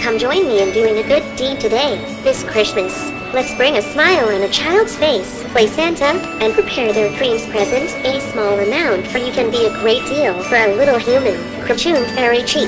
Come join me in doing a good deed today, this Christmas. Let's bring a smile on a child's face, play Santa, and prepare their dreams present. A small amount for you can be a great deal for a little human. Crachun Fairy Cheat.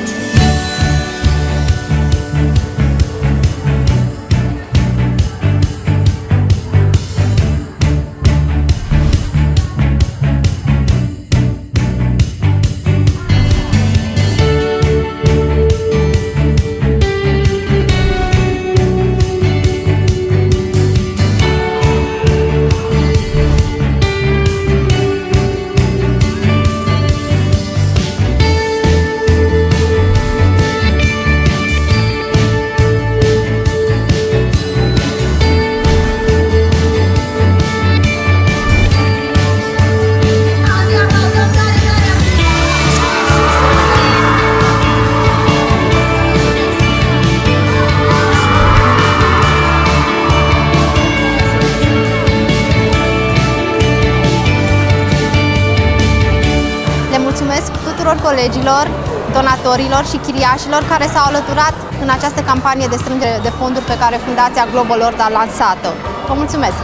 Mulțumesc tuturor colegilor, donatorilor și chiriașilor care s-au alăturat în această campanie de strângere de fonduri pe care Fundația Globalworth a lansat-o. Vă mulțumesc!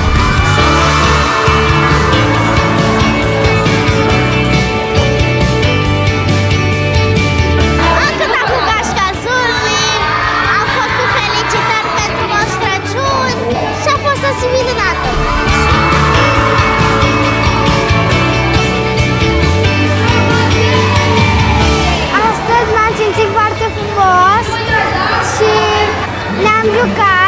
Am făcut felicitări pentru Moș Crăciun și a fost o zi minunată! M-am simțit foarte frumos și ne-am jucat.